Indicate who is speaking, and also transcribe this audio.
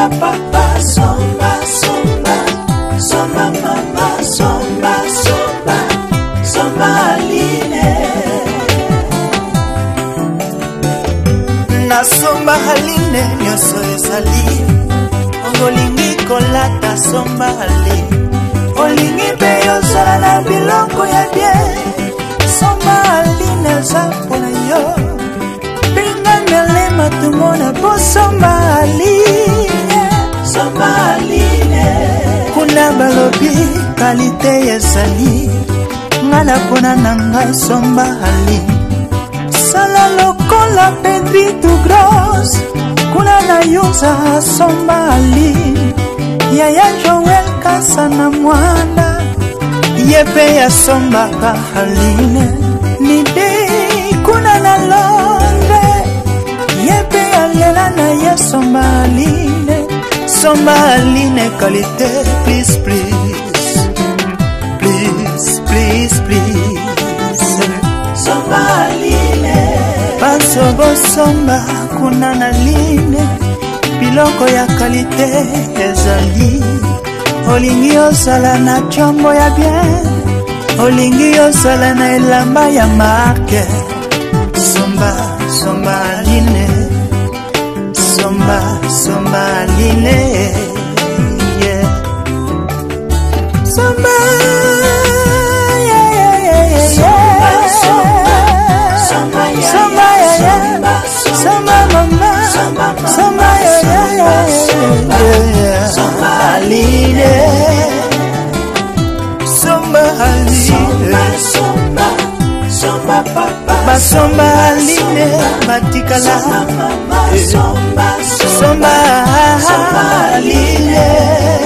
Speaker 1: somba papa, somba, somba, somba mama, somba, somba, somba Aline. Na somba Aline nyoso ezali, olingi kolata somba Aline, olingi pe yozala na biloko ya bien. Somba Aline eza mpona yo, pinga melema tumona po somba Aline. Somba Aline kuna balobi kalite ezali, ngana pona na ngai somba Aline. Sala lokola Pedri tout gros, kuna na yuza somba Aline. Yaya Joel kasa na mwana, yepe ya somba ka Aline. Nide kuna na Londre, yepe ya lela na ye somba Aline. Somba Aline kalite, please, please, please, please, please. Somba Aline pasobo somba kuna na Aline, biloko ya kalite ezali. Olingi osala na chombo ya bien, olingi osala na elamba ya marke. Somba, somba Aline, somba, somba Aline, yeah. Somba, yeah, yeah, yeah, yeah. Somba, somba, somba, yeah, yeah. Somba mama, somba, yeah, yeah, yeah. Somba Aline, somba Aline, somba, somba papa, basomba Aline, batikala, somba, somba Aline.